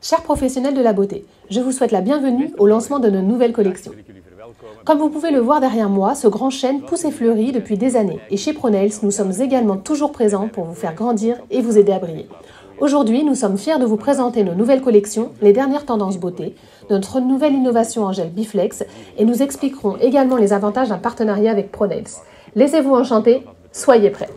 Chers professionnels de la beauté, je vous souhaite la bienvenue au lancement de nos nouvelles collections. Comme vous pouvez le voir derrière moi, ce grand chêne pousse et fleurit depuis des années. Et chez ProNails, nous sommes également toujours présents pour vous faire grandir et vous aider à briller. Aujourd'hui, nous sommes fiers de vous présenter nos nouvelles collections, les dernières tendances beauté, notre nouvelle innovation en gel Biflex et nous expliquerons également les avantages d'un partenariat avec ProNails. Laissez-vous enchanter, soyez prêts.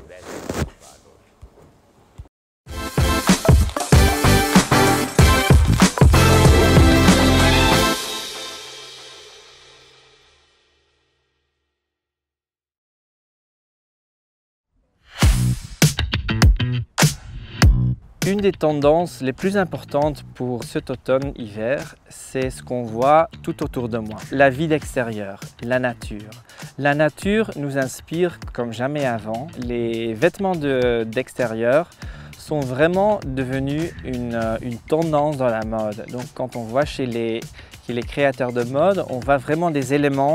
Une des tendances les plus importantes pour cet automne-hiver, c'est ce qu'on voit tout autour de moi. La vie d'extérieur, la nature. La nature nous inspire comme jamais avant. Les vêtements d'extérieur sont vraiment devenus une tendance dans la mode. Donc quand on voit chez les créateurs de mode, on voit vraiment des éléments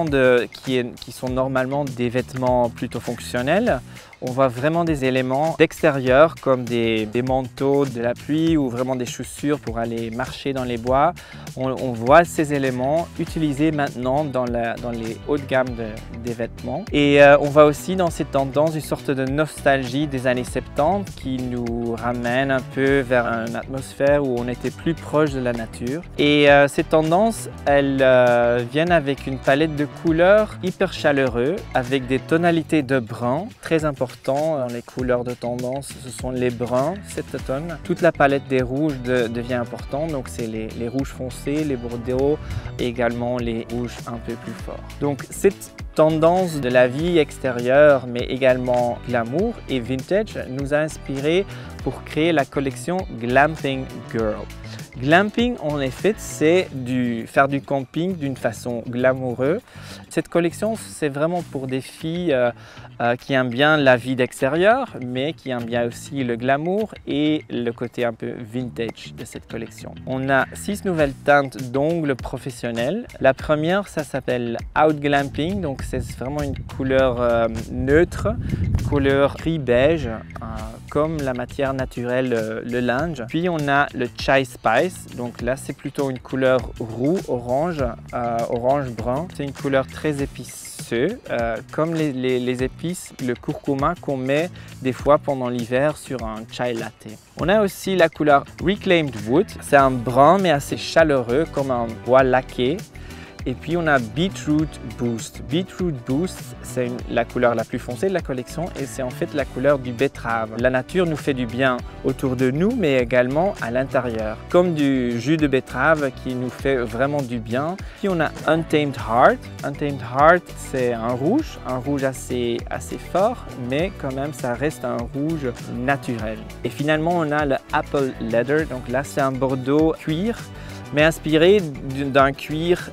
qui sont normalement des vêtements plutôt fonctionnels. On voit vraiment des éléments d'extérieur comme des manteaux de la pluie ou vraiment des chaussures pour aller marcher dans les bois. On voit ces éléments utilisés maintenant dans les hauts de gamme des vêtements. Et on voit aussi dans cette tendance une sorte de nostalgie des années 70 qui nous ramène un peu vers une atmosphère où on était plus proche de la nature. Et cette tendance, elle vient avec une palette de couleurs hyper chaleureuses avec des tonalités de brun très importantes. Dans les couleurs de tendance, ce sont les bruns cet automne. Toute la palette des rouges devient importante, donc c'est les rouges foncés, les bordeaux et également les rouges un peu plus forts. Donc cette tendance de la vie extérieure mais également glamour et vintage nous a inspiré pour créer la collection Glamping Girl. Glamping, en effet, c'est faire du camping d'une façon glamoureuse. Cette collection, c'est vraiment pour des filles qui aiment bien la vie d'extérieur, mais qui aiment bien aussi le glamour et le côté un peu vintage de cette collection. On a 6 nouvelles teintes d'ongles professionnels. La première, ça s'appelle Out Glamping, donc c'est vraiment une couleur neutre, couleur gris-beige, comme la matière naturelle, le linge. Puis on a le Chai Spice, donc là c'est plutôt une couleur roux, orange, orange-brun. C'est une couleur très épicée, comme les épices, le curcuma qu'on met des fois pendant l'hiver sur un chai latte. On a aussi la couleur Reclaimed Wood, c'est un brun mais assez chaleureux comme un bois laqué. Et puis on a Beetroot Boost. Beetroot Boost, c'est la couleur la plus foncée de la collection et c'est en fait la couleur du betterave. La nature nous fait du bien autour de nous mais également à l'intérieur. Comme du jus de betterave qui nous fait vraiment du bien. Puis on a Untamed Heart. Untamed Heart, c'est un rouge assez fort mais quand même ça reste un rouge naturel. Et finalement on a le Apple Leather. Donc là c'est un bordeaux cuir, mais inspiré d'un cuir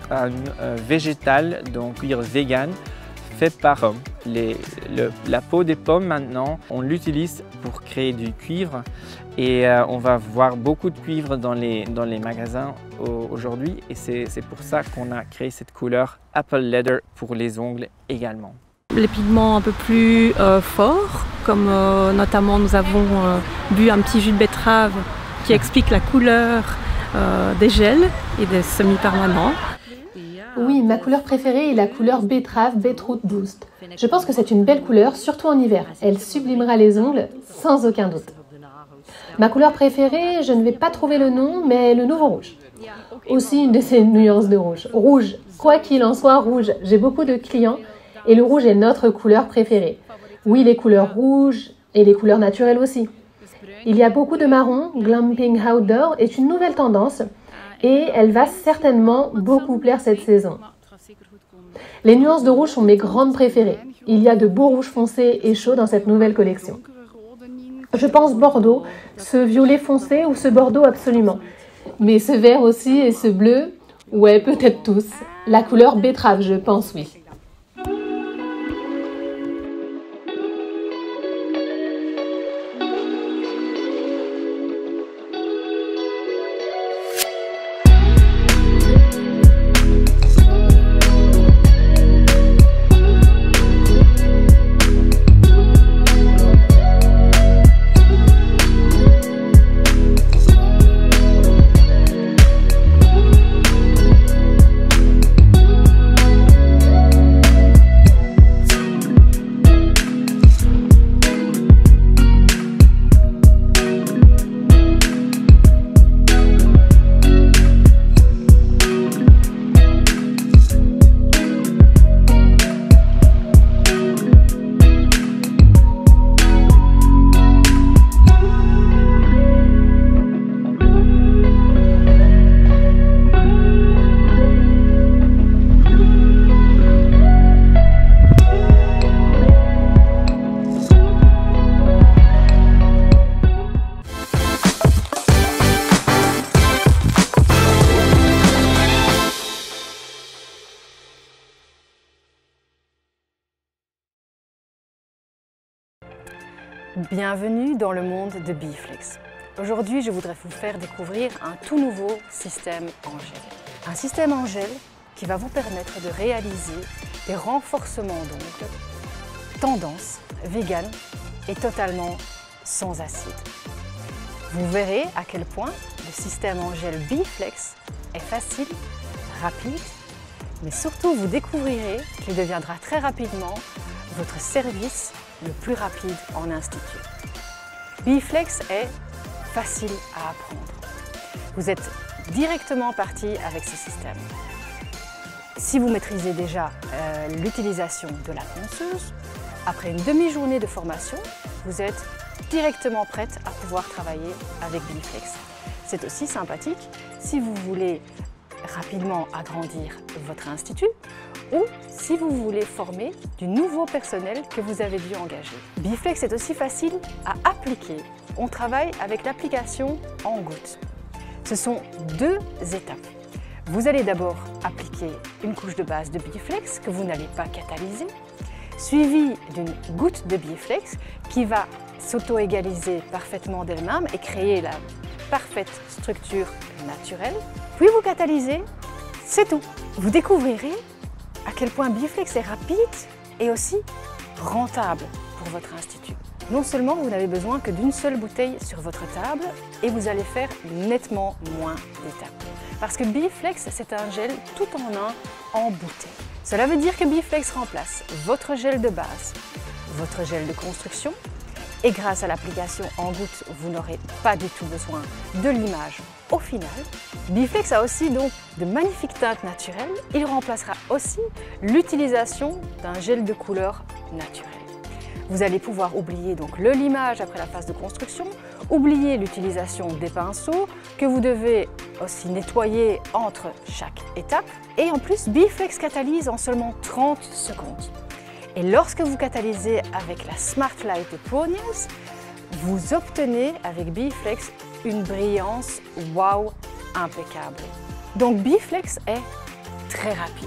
végétal, donc cuir vegan, fait par pomme. La peau des pommes maintenant, on l'utilise pour créer du cuivre et on va voir beaucoup de cuivre dans les magasins aujourd'hui et c'est pour ça qu'on a créé cette couleur Apple Leather pour les ongles également. Les pigments un peu plus forts, comme notamment nous avons bu un petit jus de betterave qui explique la couleur des gels et des semi-permanents. Oui, ma couleur préférée est la couleur betterave Beetroot Boost. Je pense que c'est une belle couleur, surtout en hiver. Elle sublimera les ongles, sans aucun doute. Ma couleur préférée, je ne vais pas trouver le nom, mais le nouveau rouge. Aussi une de ces nuances de rouge. Rouge, quoi qu'il en soit, rouge. J'ai beaucoup de clients et le rouge est notre couleur préférée. Oui, les couleurs rouges et les couleurs naturelles aussi. Il y a beaucoup de marron, Glamping Outdoor est une nouvelle tendance et elle va certainement beaucoup plaire cette saison. Les nuances de rouge sont mes grandes préférées. Il y a de beaux rouges foncés et chauds dans cette nouvelle collection. Je pense bordeaux, ce violet foncé ou ce bordeaux absolument. Mais ce vert aussi et ce bleu, ouais peut-être tous. La couleur betterave je pense oui. Bienvenue dans le monde de Biflex. Aujourd'hui, je voudrais vous faire découvrir un tout nouveau système en gel. Un système en gel qui va vous permettre de réaliser des renforcements d'ongles, tendance, vegan et totalement sans acide. Vous verrez à quel point le système en gel Biflex est facile, rapide, mais surtout vous découvrirez qu'il deviendra très rapidement votre service le plus rapide en institut. Biflex est facile à apprendre. Vous êtes directement parti avec ce système. Si vous maîtrisez déjà l'utilisation de la ponceuse, après une demi-journée de formation, vous êtes directement prête à pouvoir travailler avec Biflex. C'est aussi sympathique si vous voulez rapidement agrandir votre institut ou si vous voulez former du nouveau personnel que vous avez dû engager. Biflex est aussi facile à appliquer. On travaille avec l'application en gouttes. Ce sont deux étapes. Vous allez d'abord appliquer une couche de base de Biflex que vous n'allez pas catalyser, suivie d'une goutte de Biflex qui va s'auto-égaliser parfaitement d'elle-même et créer la parfaite structure naturelle. Puis vous catalysez, c'est tout. Vous découvrirez à quel point Biflex est rapide et aussi rentable pour votre institut. Non seulement vous n'avez besoin que d'une seule bouteille sur votre table et vous allez faire nettement moins d'étapes. Parce que Biflex, c'est un gel tout en un en bouteille. Cela veut dire que Biflex remplace votre gel de base, votre gel de construction, et grâce à l'application en gouttes, vous n'aurez pas du tout besoin de limage au final. Biflex a aussi donc de magnifiques teintes naturelles. Il remplacera aussi l'utilisation d'un gel de couleur naturel. Vous allez pouvoir oublier donc le limage après la phase de construction, oublier l'utilisation des pinceaux que vous devez aussi nettoyer entre chaque étape. Et en plus, Biflex catalyse en seulement 30 secondes. Et lorsque vous catalysez avec la Smart Light de ProNails, vous obtenez avec Biflex une brillance wow impeccable. Donc Biflex est très rapide.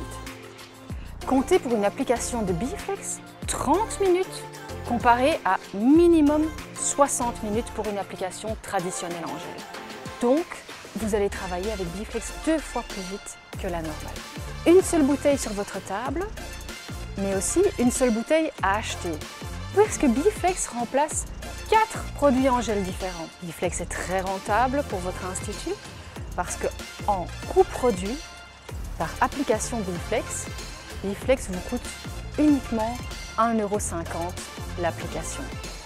Comptez pour une application de Biflex 30 minutes comparé à minimum 60 minutes pour une application traditionnelle en gel. Donc vous allez travailler avec Biflex 2 fois plus vite que la normale. Une seule bouteille sur votre table, mais aussi une seule bouteille à acheter. Parce que Biflex remplace 4 produits en gel différents. Biflex est très rentable pour votre institut parce qu'en coût produit, par application Biflex, Biflex vous coûte uniquement 1,50 € l'application.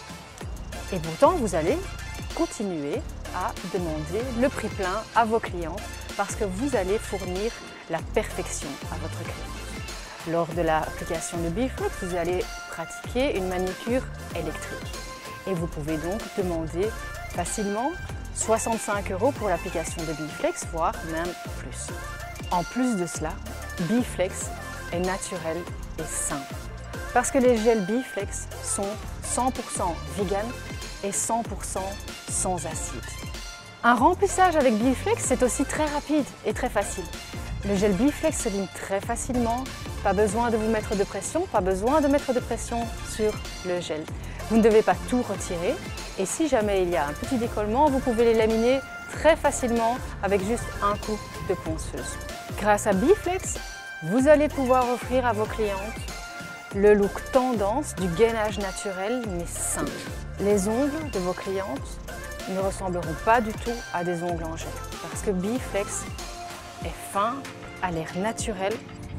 Et pourtant, vous allez continuer à demander le prix plein à vos clients parce que vous allez fournir la perfection à votre client. Lors de l'application de Biflex, vous allez pratiquer une manicure électrique. Et vous pouvez donc demander facilement 65 € pour l'application de Biflex, voire même plus. En plus de cela, Biflex est naturel et sain. Parce que les gels Biflex sont 100% vegan et 100% sans acide. Un remplissage avec Biflex, c'est aussi très rapide et très facile. Le gel Biflex se lime très facilement, pas besoin de vous mettre de pression, pas besoin de mettre de pression sur le gel. Vous ne devez pas tout retirer et si jamais il y a un petit décollement, vous pouvez les laminer très facilement avec juste un coup de ponceuse. Grâce à Biflex, vous allez pouvoir offrir à vos clientes le look tendance du gainage naturel mais sain. Les ongles de vos clientes ne ressembleront pas du tout à des ongles en gel parce que Biflex est fin, a l'air naturel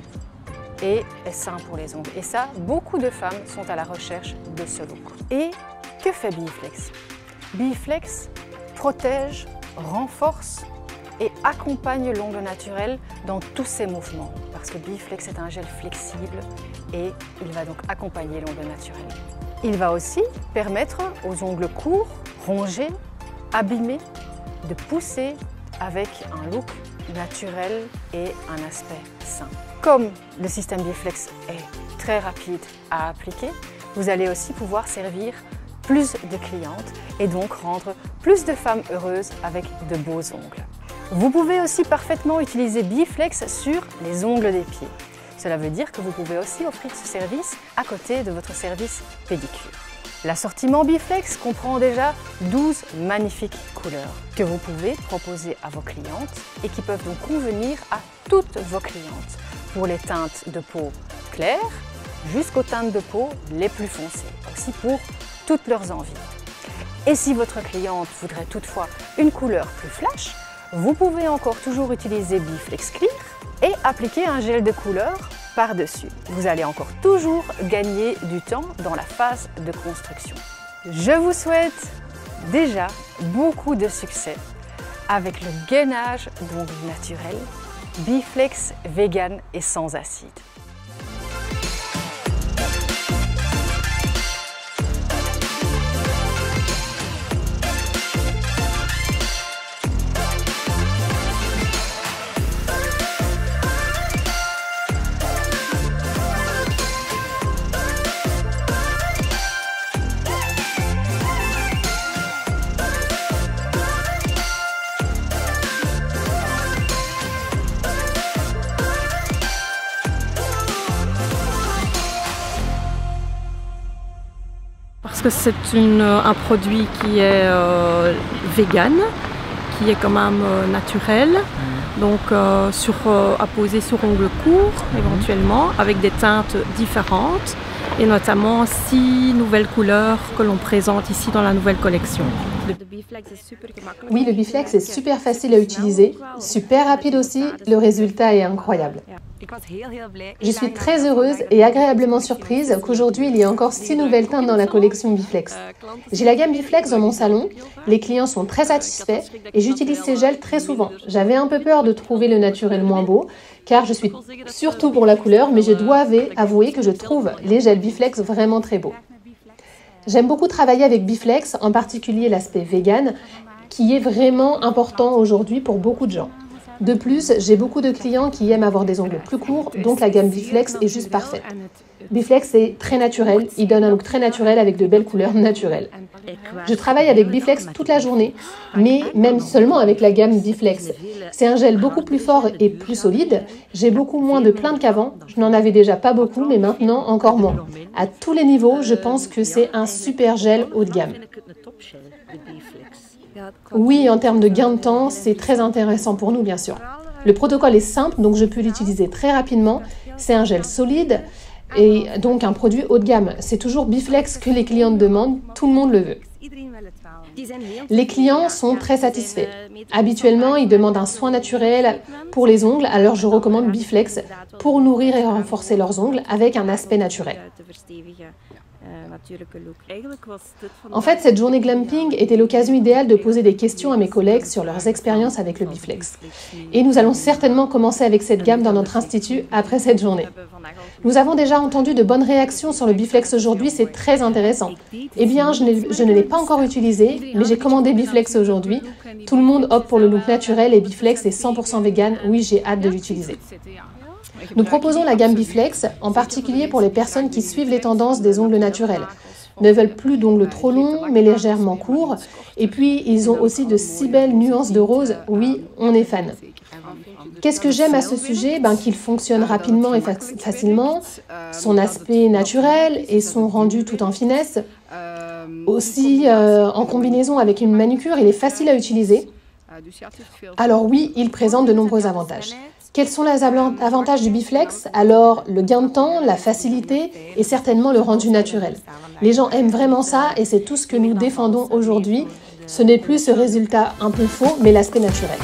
et est sain pour les ongles. Et ça, beaucoup de femmes sont à la recherche de ce look. Et que fait Biflex? Biflex protège, renforce et accompagne l'ongle naturel dans tous ses mouvements. Parce que Biflex est un gel flexible et il va donc accompagner l'ongle naturel. Il va aussi permettre aux ongles courts, rongés, abîmés, de pousser avec un look naturel et un aspect sain. Comme le système Biflex est très rapide à appliquer, vous allez aussi pouvoir servir plus de clientes et donc rendre plus de femmes heureuses avec de beaux ongles. Vous pouvez aussi parfaitement utiliser Biflex sur les ongles des pieds. Cela veut dire que vous pouvez aussi offrir ce service à côté de votre service pédicure. L'assortiment Biflex comprend déjà 12 magnifiques couleurs que vous pouvez proposer à vos clientes et qui peuvent donc convenir à toutes vos clientes, pour les teintes de peau claires jusqu'aux teintes de peau les plus foncées, aussi pour toutes leurs envies. Et si votre cliente voudrait toutefois une couleur plus flash, vous pouvez encore toujours utiliser Biflex Clear et appliquer un gel de couleur par-dessus. Vous allez encore toujours gagner du temps dans la phase de construction. Je vous souhaite déjà beaucoup de succès avec le gainage d'ongles naturels Biflex vegan et sans acide. Parce que c'est un produit qui est vegan, qui est quand même naturel, donc à poser sur ongles courts éventuellement, avec des teintes différentes et notamment 6 nouvelles couleurs que l'on présente ici dans la nouvelle collection. Oui, le Biflex est super facile à utiliser, super rapide aussi, le résultat est incroyable. Je suis très heureuse et agréablement surprise qu'aujourd'hui il y ait encore 6 nouvelles teintes dans la collection Biflex. J'ai la gamme Biflex dans mon salon, les clients sont très satisfaits et j'utilise ces gels très souvent. J'avais un peu peur de trouver le naturel moins beau, car je suis surtout pour la couleur, mais je dois avouer que je trouve les gels Biflex vraiment très beaux. J'aime beaucoup travailler avec Biflex, en particulier l'aspect vegan, qui est vraiment important aujourd'hui pour beaucoup de gens. De plus, j'ai beaucoup de clients qui aiment avoir des ongles plus courts, donc la gamme Biflex est juste parfaite. Biflex est très naturel, il donne un look très naturel avec de belles couleurs naturelles. Je travaille avec Biflex toute la journée, mais même seulement avec la gamme Biflex. C'est un gel beaucoup plus fort et plus solide, j'ai beaucoup moins de plaintes qu'avant, je n'en avais déjà pas beaucoup, mais maintenant encore moins. À tous les niveaux, je pense que c'est un super gel haut de gamme. Oui, en termes de gain de temps, c'est très intéressant pour nous, bien sûr. Le protocole est simple, donc je peux l'utiliser très rapidement. C'est un gel solide et donc un produit haut de gamme. C'est toujours Biflex que les clientes demandent, tout le monde le veut. Les clients sont très satisfaits. Habituellement, ils demandent un soin naturel pour les ongles, alors je recommande Biflex pour nourrir et renforcer leurs ongles avec un aspect naturel. En fait, cette journée glamping était l'occasion idéale de poser des questions à mes collègues sur leurs expériences avec le Biflex. Et nous allons certainement commencer avec cette gamme dans notre institut après cette journée. Nous avons déjà entendu de bonnes réactions sur le Biflex aujourd'hui, c'est très intéressant. Eh bien, je ne l'ai pas encore utilisé, mais j'ai commandé Biflex aujourd'hui. Tout le monde opte pour le look naturel et Biflex est 100% vegan. Oui, j'ai hâte de l'utiliser. Nous proposons la gamme Biflex, en particulier pour les personnes qui suivent les tendances des ongles naturels, ne veulent plus d'ongles trop longs, mais légèrement courts, et puis ils ont aussi de si belles nuances de rose, oui, on est fan. Qu'est-ce que j'aime à ce sujet? Qu'il fonctionne rapidement et facilement, son aspect naturel et son rendu tout en finesse. Aussi, en combinaison avec une manucure, il est facile à utiliser. Alors oui, il présente de nombreux avantages. Quels sont les avantages du Biflex? Alors, le gain de temps, la facilité et certainement le rendu naturel. Les gens aiment vraiment ça et c'est tout ce que nous défendons aujourd'hui. Ce n'est plus ce résultat un peu faux, mais l'aspect naturel.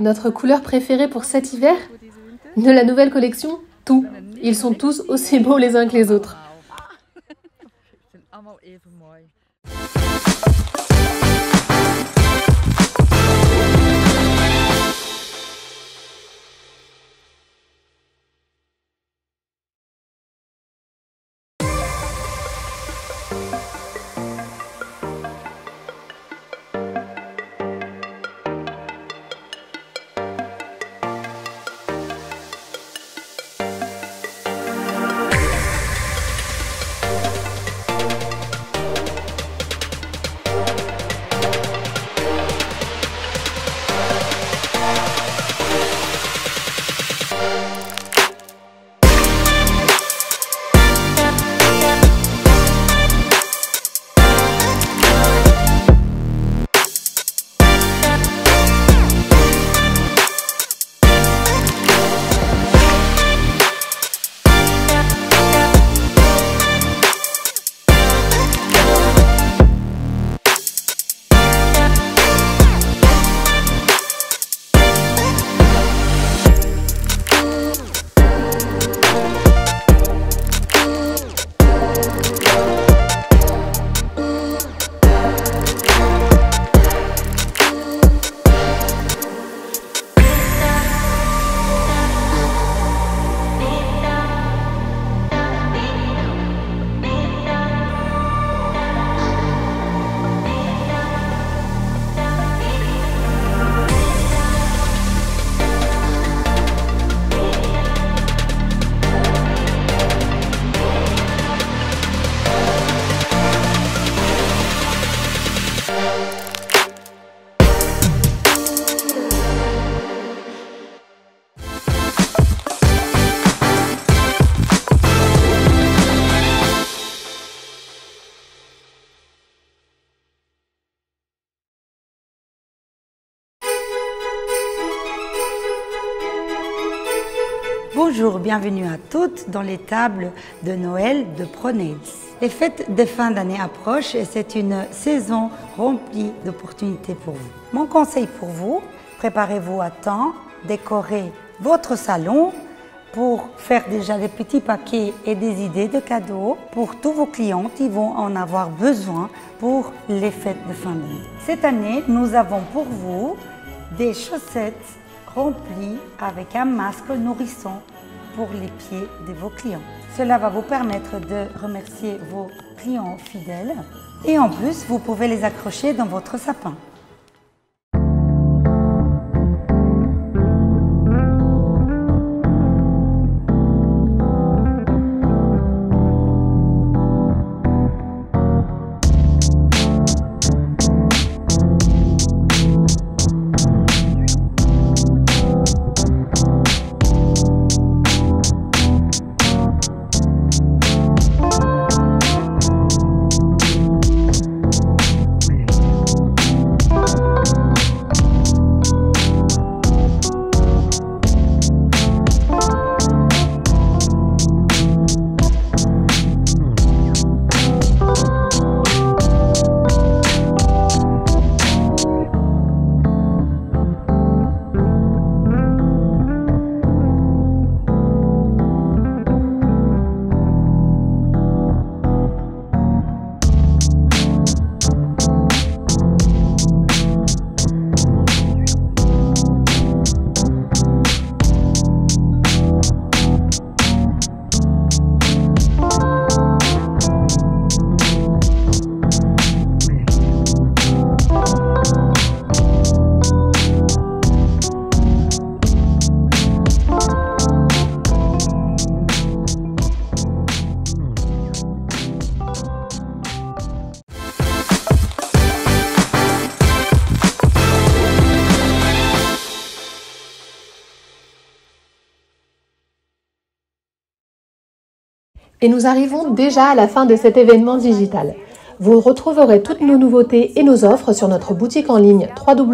Notre couleur préférée pour cet hiver? De la nouvelle collection? Tout. Ils sont tous aussi beaux les uns que les autres. Bonjour, bienvenue à toutes dans les tables de Noël de ProNails. Les fêtes de fin d'année approchent et c'est une saison remplie d'opportunités pour vous. Mon conseil pour vous, préparez-vous à temps, décorez votre salon pour faire déjà des petits paquets et des idées de cadeaux pour tous vos clients qui vont en avoir besoin pour les fêtes de fin d'année. Cette année, nous avons pour vous des chaussettes remplies avec un masque nourrissant pour les pieds de vos clients. Cela va vous permettre de remercier vos clients fidèles et en plus, vous pouvez les accrocher dans votre sapin. Et nous arrivons déjà à la fin de cet événement digital. Vous retrouverez toutes nos nouveautés et nos offres sur notre boutique en ligne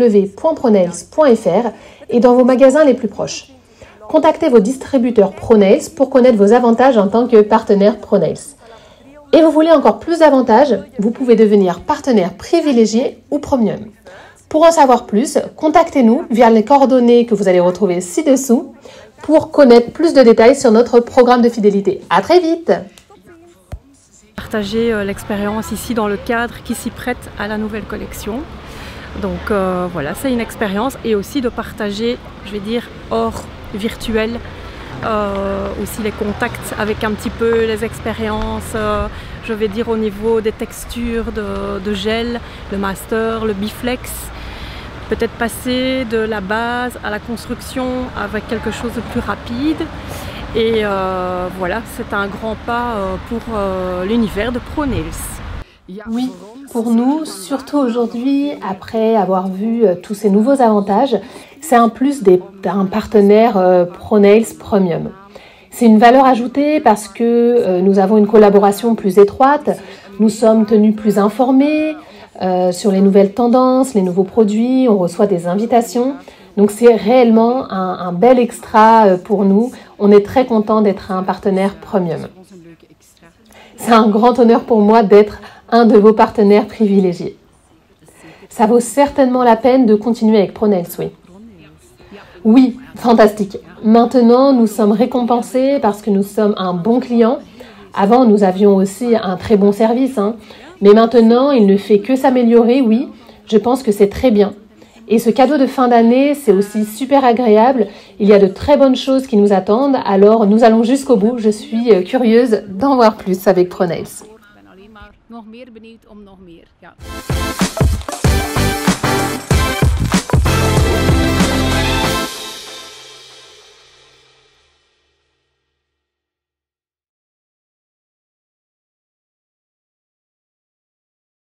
www.pronails.fr et dans vos magasins les plus proches. Contactez vos distributeurs ProNails pour connaître vos avantages en tant que partenaire ProNails. Et vous voulez encore plus d'avantages? Vous pouvez devenir partenaire privilégié ou premium. Pour en savoir plus, contactez-nous via les coordonnées que vous allez retrouver ci-dessous pour connaître plus de détails sur notre programme de fidélité. À très vite! Partager l'expérience ici dans le cadre qui s'y prête à la nouvelle collection. Donc voilà, c'est une expérience et aussi de partager, je vais dire, hors virtuel, aussi les contacts avec un petit peu les expériences, je vais dire au niveau des textures de gel, le master, le biflex. Peut-être passer de la base à la construction avec quelque chose de plus rapide. Et voilà, c'est un grand pas pour l'univers de ProNails. Oui, pour nous, surtout aujourd'hui, après avoir vu tous ces nouveaux avantages, c'est un plus d'un partenaire ProNails Premium. C'est une valeur ajoutée parce que nous avons une collaboration plus étroite, nous sommes tenus plus informés sur les nouvelles tendances, les nouveaux produits, on reçoit des invitations. Donc c'est réellement un bel extra pour nous. On est très content d'être un partenaire Premium. C'est un grand honneur pour moi d'être un de vos partenaires privilégiés. Ça vaut certainement la peine de continuer avec ProNails, oui. Oui, fantastique. Maintenant, nous sommes récompensés parce que nous sommes un bon client. Avant, nous avions aussi un très bon service, hein. Mais maintenant, il ne fait que s'améliorer, oui. Je pense que c'est très bien. Et ce cadeau de fin d'année, c'est aussi super agréable. Il y a de très bonnes choses qui nous attendent. Alors, nous allons jusqu'au bout. Je suis curieuse d'en voir plus avec ProNails. Nog meer benieuwd om nog meer. Ja.